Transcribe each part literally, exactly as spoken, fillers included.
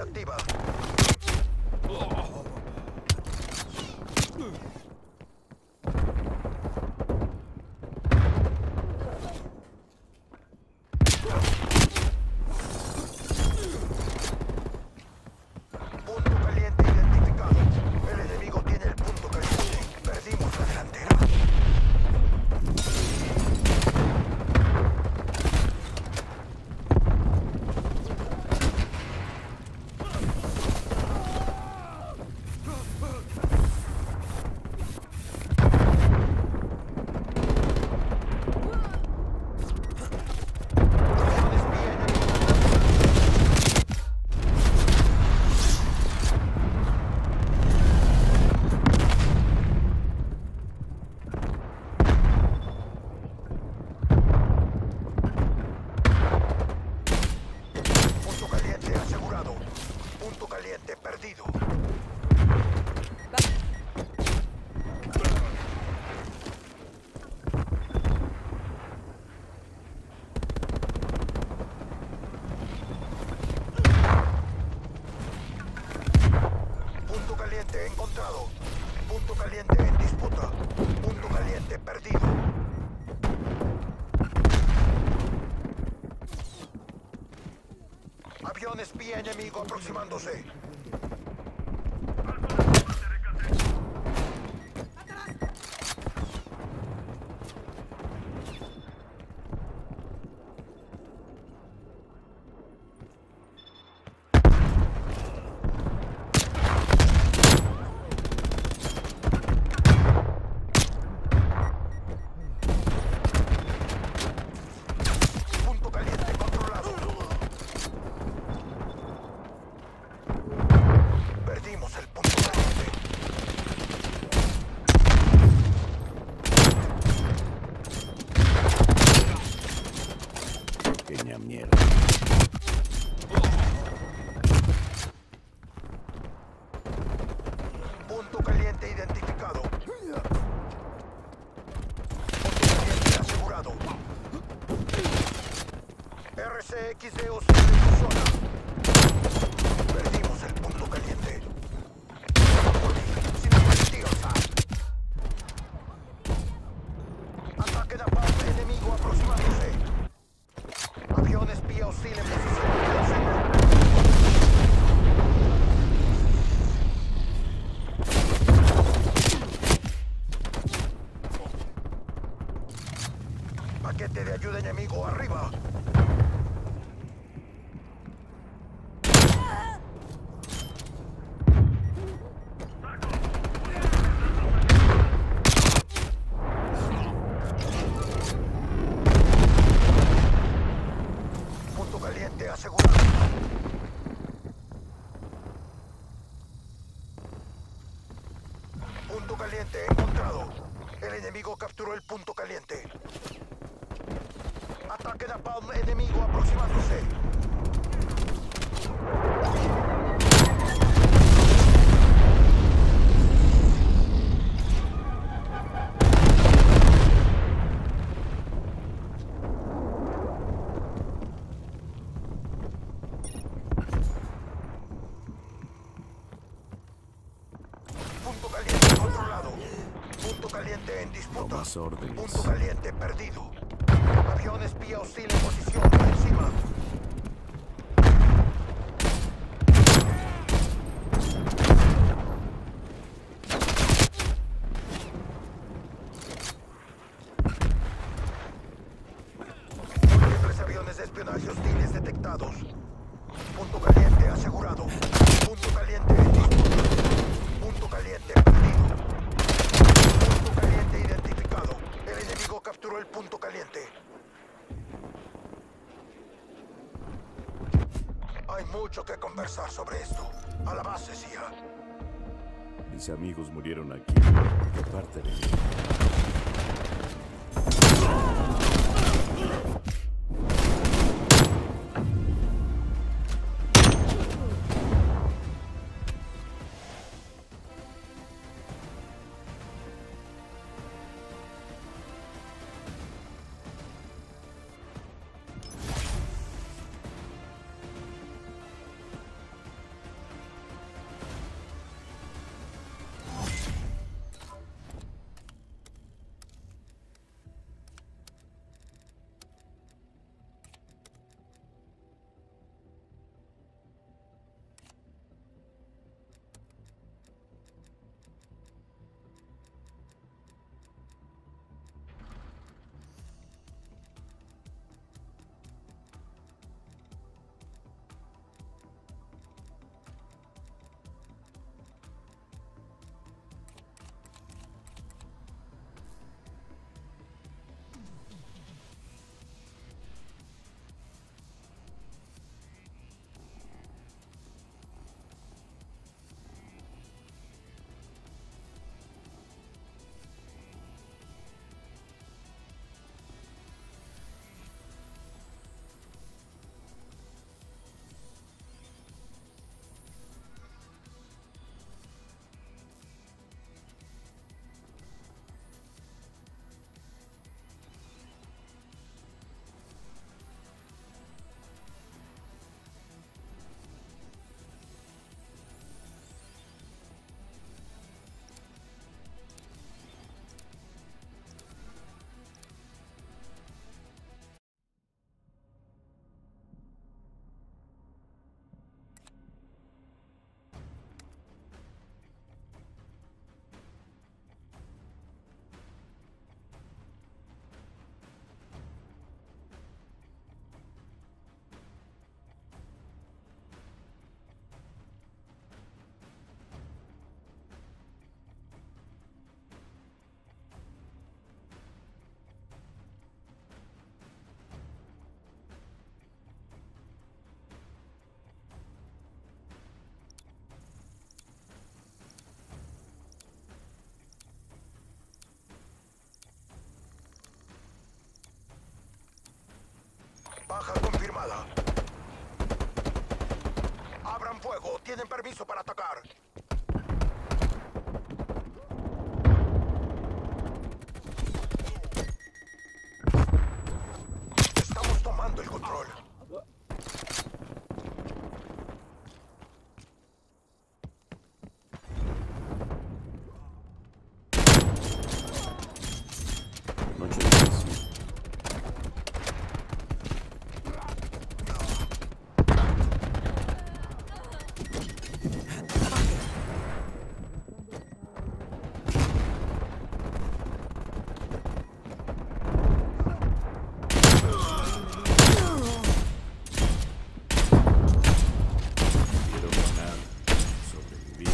activa. Punto caliente identificado. El enemigo tiene el punto caliente. Perdimos la delantera. Perdido. Punto caliente encontrado. Punto caliente en disputa. Punto caliente perdido. Avión espía enemigo aproximándose. Perdimos el punto caliente. Pequeña mierda. Punto caliente identificado. Punto caliente asegurado. R C X D oscila en su zona. Perdimos el punto caliente. Ataque de parte enemigo aproximándose. Avión espía oscila en posición defensiva. Paquete de ayuda enemigo arriba. Caliente asegurado. Punto caliente encontrado. El enemigo capturó el punto caliente. Ataque de Napalm enemigo aproximándose. Punto caliente controlado. Punto caliente en disputa. Tomas órdenes. Punto caliente perdido. Avión espía oscila en posición por encima. Múltiples aviones de espionaje hostiles detectados. Punto caliente asegurado. Punto caliente en disputa. Punto caliente perdido. Punto caliente identificado. El enemigo capturó el punto caliente. Hay mucho que conversar sobre esto. A la base, C I A. Mis amigos murieron aquí. ¿Qué parte de mí? tienen permiso para atacar. Estamos tomando el control. Noche difícil. Quiero ganar, sobrevivir.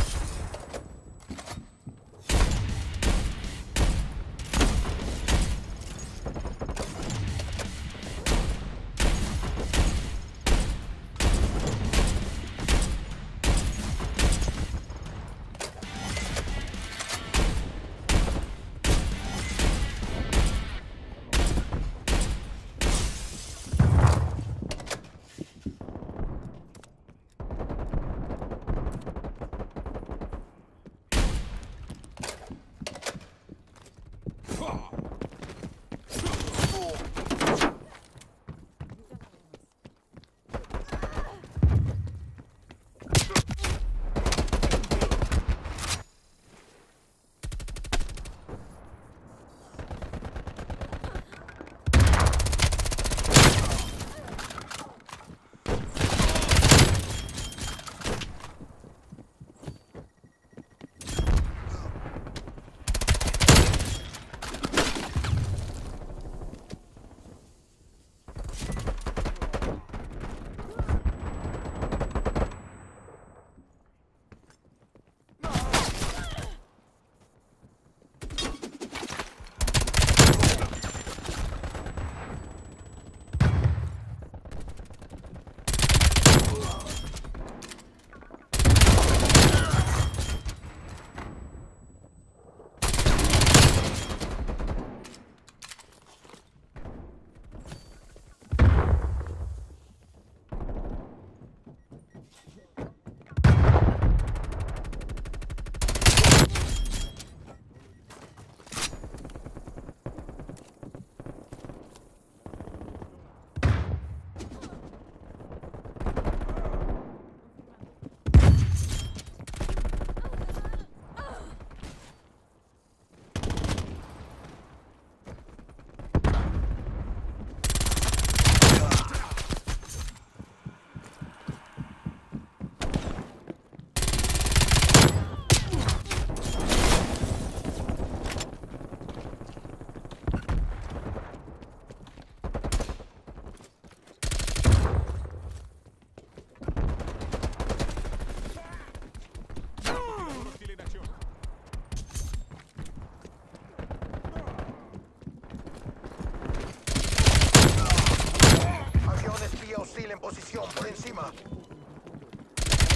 En posición por encima.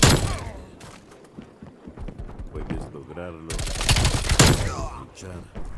Puedes lograrlo. Luchar.